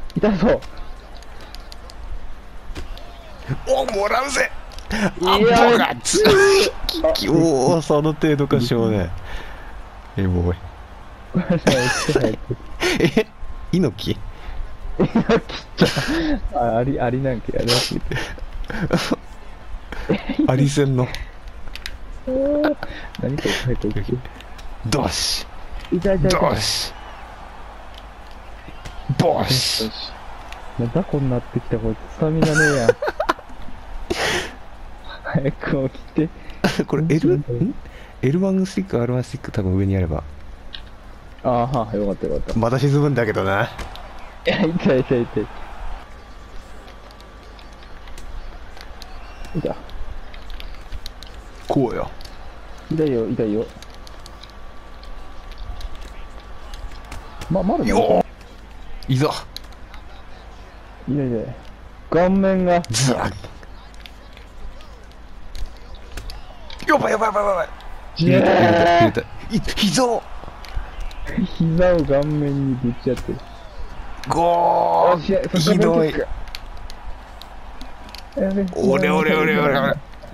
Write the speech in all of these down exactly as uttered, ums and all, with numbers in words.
痛そう。 お、もらうぜ。あ、 いやボガッツ。おお、その程度かしょうね。え、もう。え、猪木。 あ、あり、ありなんけやね。 アリセンの。 何これ、早く起きて。 ドシ。 痛い痛い痛い。 ドシ。ボシ。 なんだこんなってきたこいつ、スタミナねえやん。早く起きて。 これ L、ん エルワン スティック、アールワン スティック多分上にあれば。 ああ、はあ、よかったよかった。 また沈むんだけどな。 いや、痛い痛い痛い。痛い。 こうよ。 痛いよ、痛いよ。ま、まだね。 よいざ。 痛い痛い。顔面が。 ズワッ。やばいやばいやばいやばい。入れた入れた入れた。い、膝を。 膝を顔面にぶち当てる。 ゴー。ひどい。おれおれおれおれおれ。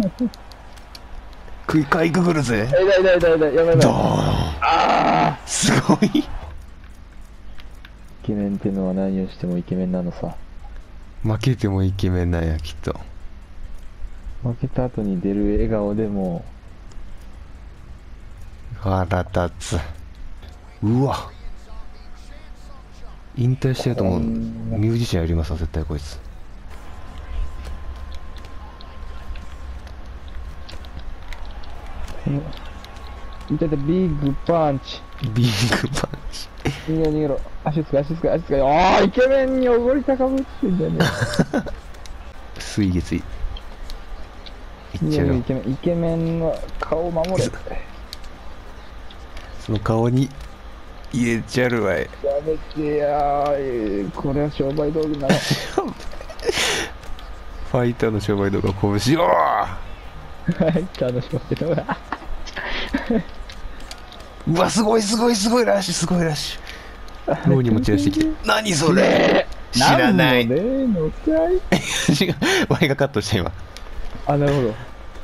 食いかいくぐるぜ。 痛い痛い痛い痛い、やばいやばい。 ドーン。 ああ。 すごい。 イケメンってのは何をしてもイケメンなのさ。 負けてもイケメンなんやきっと。 負けた後に出る笑顔でも腹立つ。うわ、引退してると思う。ミュージシャンやりますわ絶対こいつ。 いたいた、ビッグパンチ。 ビッグパンチ。 逃げろ逃げろ。足つか足つか足つか。ああ、イケメンにおごり高ぶってんじゃねえ。 水月いっいちゃうよ。 やイケメン、イケメンの顔を守れ。 その顔に入れちゃるわい。 やめてやー、これは商売道具なの。 ファイターの商売動画拳を。 はい、楽しませてもらうわ、すごいすごいすごいラッシュ、すごいラッシュ。脳にも散らしてきて。何それ。知らない。 ねえのかい。 違う、ワイがカットした今。 あ、なるほど。 うわ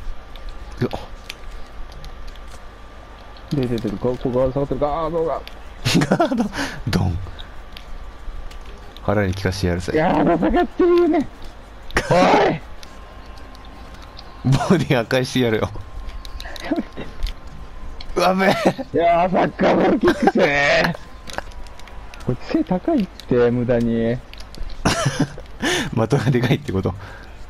出て出てる、ここガード下がってる、ガードが。 ガードドン。腹に効かしてやるぜ。 ガード下がってるよね。おい。 ボディ破壊してやるよ。うわべえ。 いやー、サッカーボールキックせー。こいつ背高いって、無駄に。 的がでかいってこと。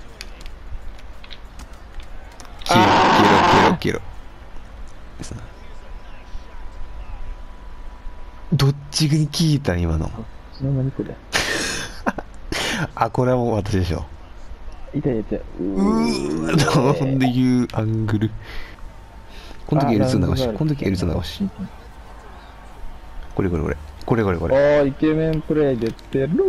キロキロキロキロ。どっちに聞いたん今の。 何これ。 あ、これはもう私でしょ。 痛い痛い。 うー、なんでいうアングル。この時 エルツー 流し、この時 エルツー 流し。これこれこれ。これこれこれ。 おー、イケメンプレイ出てる。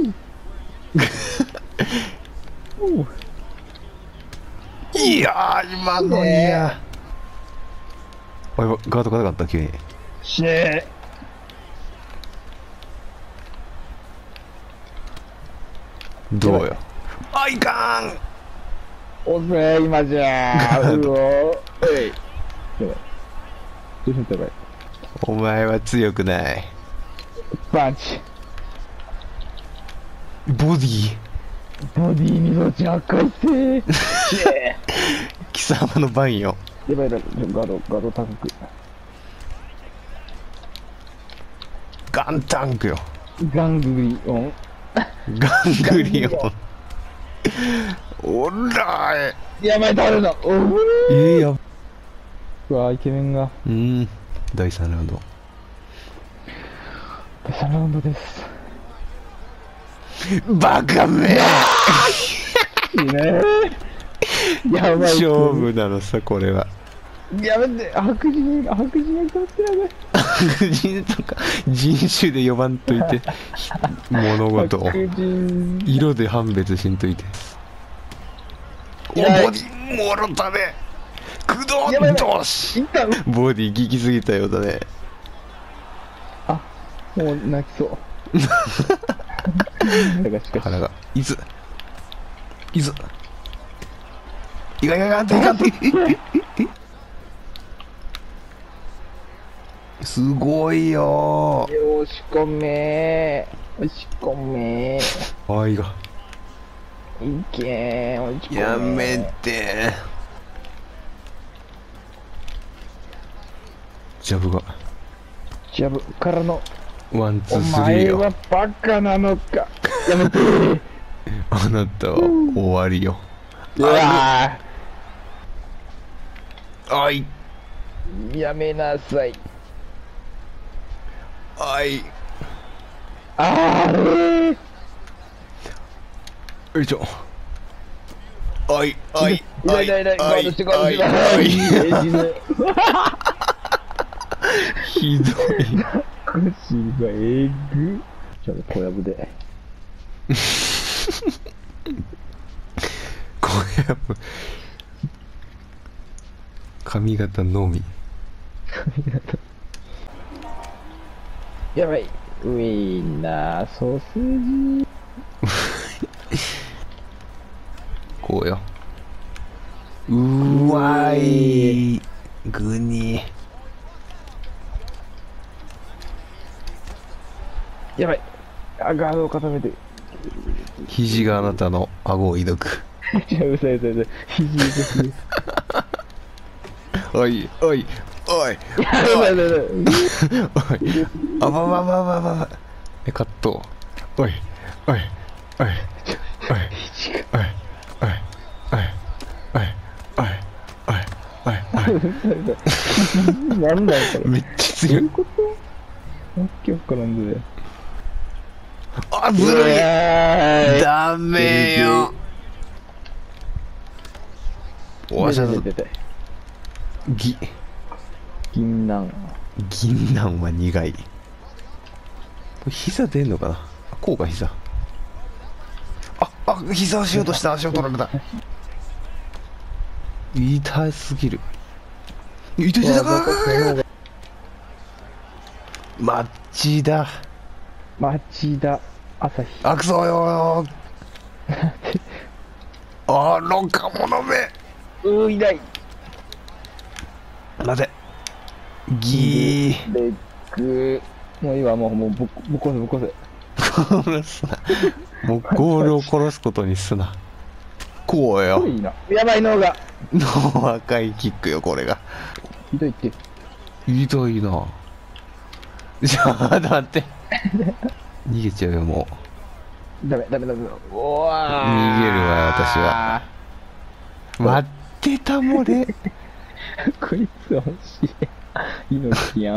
いやー、今のいや。おい、ガード硬かった急に。 しー。 どうよ。あ、いかん。 おぜ今じゃー。うおー。えい。やばい。どうしようやばい。 お前は強くない。 パンチ。 ボディ。 ボディにのち赤いせー。 貴様の番よ。 やばいやばい。ガード、ガード高く。 ガンタンクよ。 ガングリオン。 ガングリオン。おらーい。 やばい、倒れた。おー。 えー、やば。 うわー、イケメンが。 うん。だいさんラウンド。 だいさんラウンドです。 バカめいいねー。やばい。 勝負なのさ、これは。 やめて、白人、白人がってやばい。 白人とか人種で呼ばんといて、物事を白人。 色で判別しんといて。お、ボディもろたね。くどんどし。 いったの。 ボディ効きすぎたようだね。 あ、もう泣きそう。 だがしかし腹がいずいずいがいがいがんていかんてええええすごいよ押し込め押し込めーあいがいけー押し込めやめてジャブがジャブからのワンツおースリーよ前はバカなのかやめてーあなたは終わりようわあいーやめなさいあいあーれーよいしょあいあい痛い痛い痛いあいガードしてガードしてあいあいあい死ぬひどい腰がえぐちょっと小籔でこれやっぱ髪型のみやばいウインナーソーセージこうようわい具にやばいあガードを固めて肘があなたの顎を抱くいやうさいうさいうさい肘ですねおいおいおいやばいやばいやばいおいあばばばばばばえカットおいおいおいおいおいおいおいおいおいおいおいおいなんだよこれめっちゃ強いことわけわからんぜあずるいいダメよわしゃ出て出てぎ銀杏銀杏は苦いこれ膝出んのかなこうか膝ああ膝をしようとした足を取られた痛すぎる痛い痛い痛いマッチだ町田朝日あくそよあろかものめうー痛い待てギーレッグもういいわもうもうぶっぶっこせぶっこせ殺すなもうゴールを殺すことにすなこうよいいなやばい脳がの赤いキックよこれがひどいって痛いなちょっと待って逃げちゃうよもダメダメダメうわ逃げるわ私はー待ってたもれこいつ欲しい命やん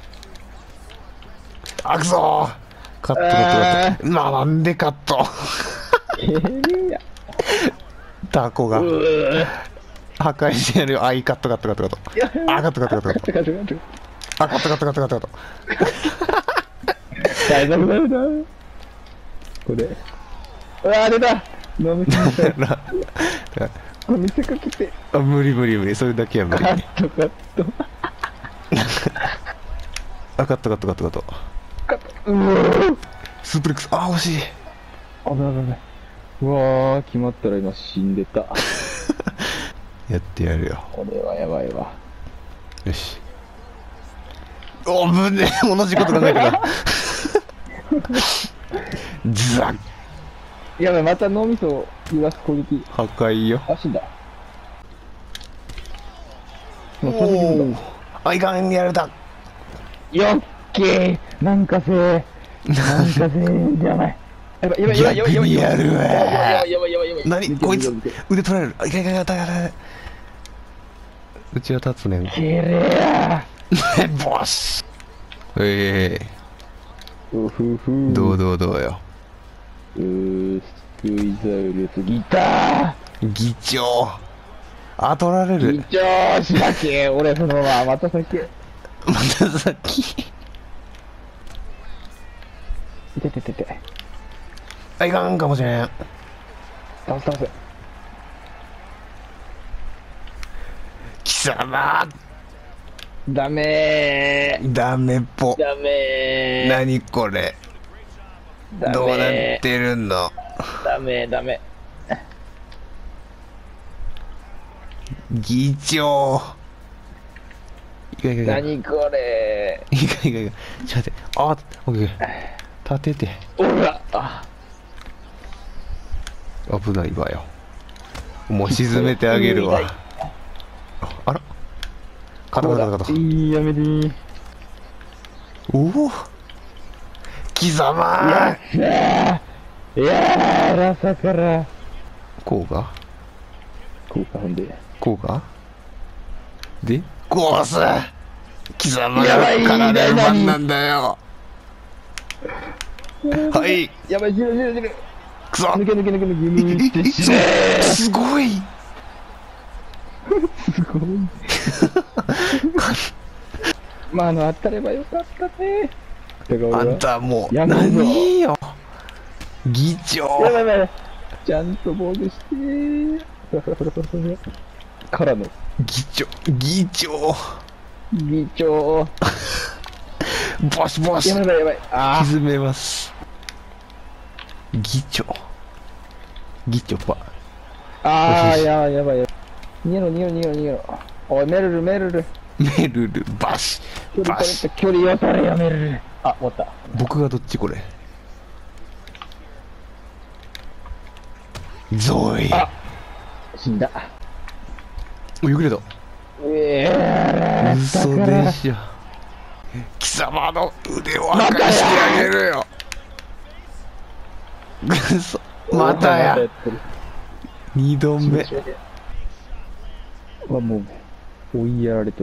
あくそーカットカットカットななんでカットえーやタコがうー破壊してやるよあいカットカットカットカットいやあカットカットカットカットガチャガチャあカットカットカットカットカット大丈夫だめだこれうわー出た飲みすぎたこれ見せかけてあ無理無理無理それだけは無理カットカットあカットカットカットカットカットうースープレックスあ惜しいあぶない危ないうわー決まったら今死んでたやってやるよこれはやばいわよしおぶねえ同じこと考えてたザッやばいまた脳みそを揺らす攻撃破壊よあ死んだもう飛んでくるんだあいかんやられたよっけーなんかせーなんかせーじゃないやばいやばいやばいやばいやばいやるわやばいやばいやばいやばいやばい何こいつ抜ける抜ける腕取られるあいかんいかんいかんいかんいかんうちは立つねんきれーボスええうふふどうどうどうようースクイザウルスギタ議長あ取られー議る長しなきゃ俺そのまままた先またさっきいててててあいかんかもしれん倒す倒せ貴様ダメダメっぽーダメー何これダどうなっメてるの？ ダメダメ。 議長。いかいかいか。 何これ。 いかいかいか。ちょっと待って。あ、オッケー。立てて。 おらあ危ないわよ。もう沈めてあげるわ。ああら。カタカタカタ。 いいやめてー。 おお。貴様やっしゃー。いやー朝からこうかこうかほんでこうかでコース貴様やばいが体の番なんだよ。はいやばい死ぬ死ぬ死ぬ。 くそ抜け抜け抜け抜け抜けしてすごいすごいまああの当たればよかったね。てか俺はあんたもうやめるぞ何よ議長。 やばいやばいやばいちゃんと防御してーからの議長議長議長ボシボシやばいやばいやばいあ沈めます。議長議長パーあーやばいやばいやばい逃げろ逃げろ逃げろ逃げろ。おいメルルメルルメルルバシ距離バシ。 取れた距離を取れよメルル。あ終わった僕がどっちこれゾイあ死んだ。 およくれた。 うえー嘘でしょ。貴様の腕を明かしてあげるよ。嘘またや二度目。 はもう追いやられてる。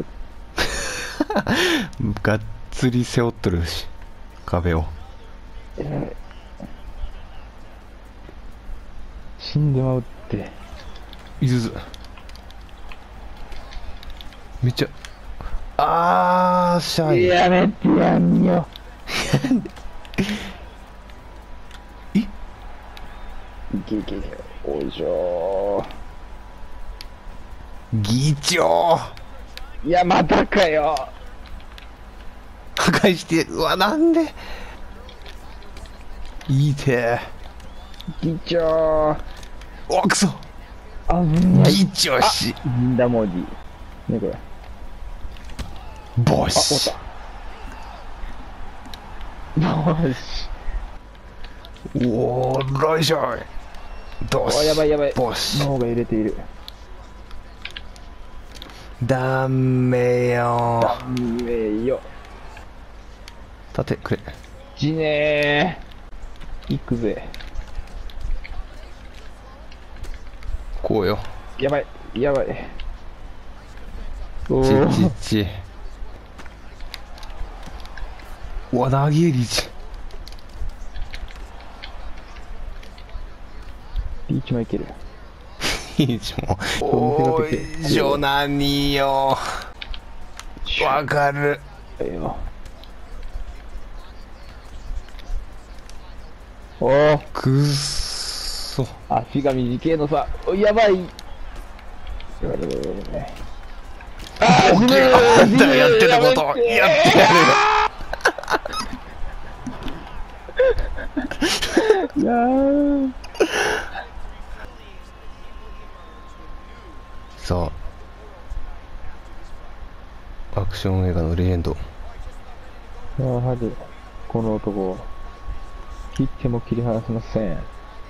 がっつり背負っとるし壁を。 死んでまうっていずずめっちゃあーシャイ。 やめてやんよえいけいけいけおいしょ議長いやまたかよ。 破壊してうわなんでいいて議長おくそ危ない。 議長し銀だ文字ねこれ。 ボあ終シわったよしおーらいしょいどうしおやばいやばいボシ脳が揺れている。 ダメよダメよ立てくれ。 じねー行くぜ。 こうよやばいやばいおちーちちうわ投げリーチリーチもいける。 リーチもおーいしょ何よわかる。 ええよおおくっそ足が短いのさ。おやばい。あオッケーあんたがやってたことやってやるいやーさあアクション映画のレジェンドやはりこの男を切っても切り離せません。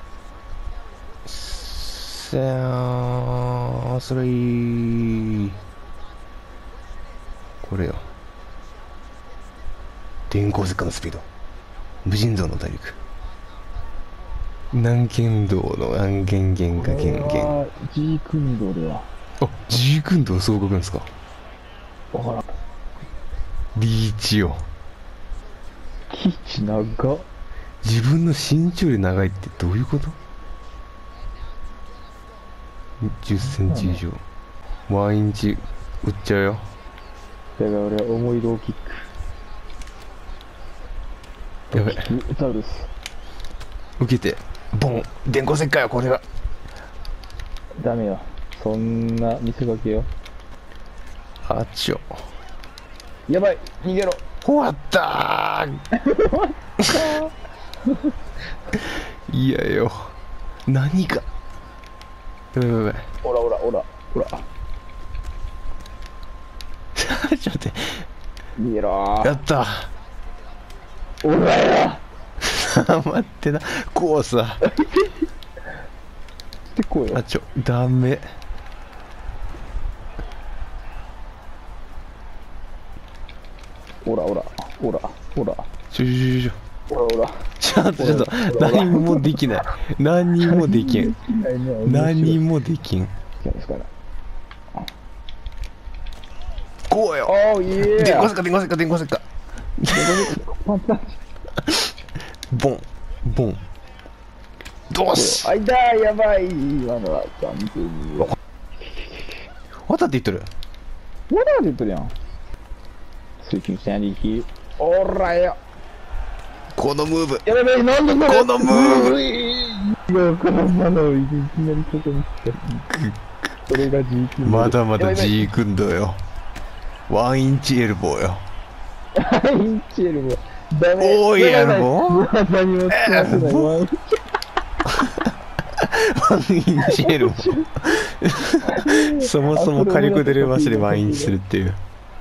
さあそれいいこれよ電光石火のスピード無尽蔵の大陸南剣道の暗剣玄華剣玄ジークンドではあジークンドそう書くんですか。 わからん。 リーチよキッチ長っ。 自分の身長より長いってどういうこと。じゅっセンチ以上ワンインチ売っちゃうよ。 だから俺は思いローキック。 やべウタウルス。 受けてボン電光石火よこれが。 ダメよ。そんな見せかけよ。 あっちょやばい逃げろ。 終わったーいやよ。何が。やばいやばいやばい。 ほらほらほらほら。 ちょっと待って。 逃げろー。 やったほらよ。 待ってな。こうさ。 ってこうよあ、。ちょ、ダメ。 ほらほらほらほらちょちょちょちょ。 ほらほら。 ちょっとちょっと、何もできない。何もできん。何もできん。こうよ。 おーいえ電光石火、電光石火、電光石火。ボン、ボン。どうし。 あいだーやばい今のは完全にわたって言ってる。 わだって言ってるやん。スイッチしたんでいき。おらよ。 このムーブ。 やばいやばい、なんだこれ。 このムーブ。 今からまのいきなりここに来た。それが G 君。 まだまだ G 君だよ。ワンインチエルボーよ。 ワンインチエルボー。ダメ。 おーいエルボー。 何も使わせない。ワンインチワンインチエルボー。そもそも火力出る橋でワンインチするっていう。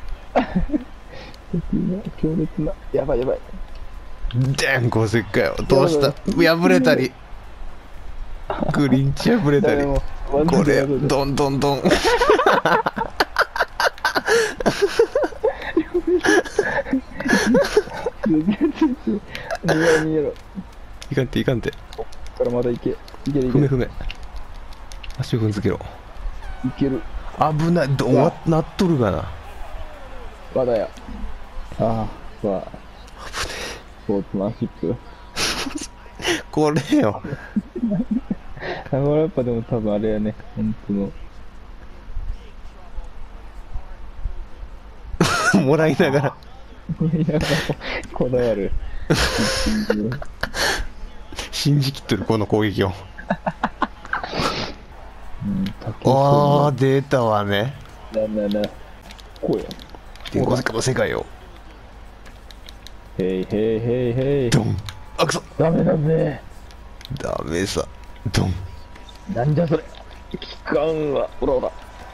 強烈な。やばいやばい。 でん、ごせっかよ。どうした破れたり。グリンチ破れたり。これ、どんどんどん。 逃げろ逃げろ。 いかんていかんて。 こっからまだいけ。いけるいける。 踏め踏め。足を踏んづけろ。 いける。 危ない。どうなっとるがな。 まだや。ああ、わあ。スポーツマンシップ。 これよ。 あ、これやっぱでも多分あれやね。本当の。 もらいながら。 いや、こだわる。 信じきっとる、この攻撃を。 うん、 ああ、出たわね。 ななな。こうよ。 電光石火の世界よ。 へいへいへいへい。 ドン。あ、くそ。 ダメだぜ。 ダメさ。ドン。 なんじゃそれ。期間は、ほらほら。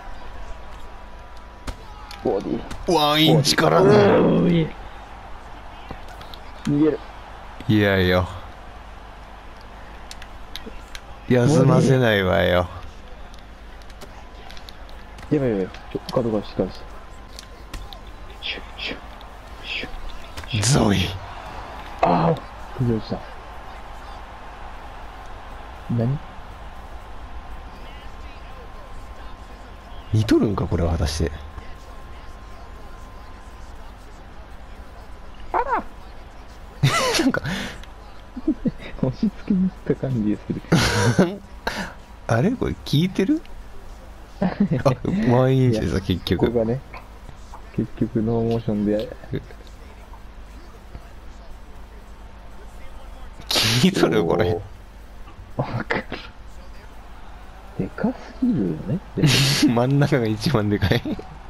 ボディ。 ワンインチからうな。 ーい。逃げる。 いやよ。休ませないわよ。 やばいやばい。ちょ、角がしっかりして。シュッシュッシュッ。 ゾイ。 ああ、浮上した。何似とるんかこれは果たして。 あらなんか押し付けにした感じする。 あれこれ聞いてる？あ、ワンインチでさ結局。 ここがね、結局ノーモーションで。 聞いとるこれ。 わかる。でかすぎるよね。 真ん中が一番でかい。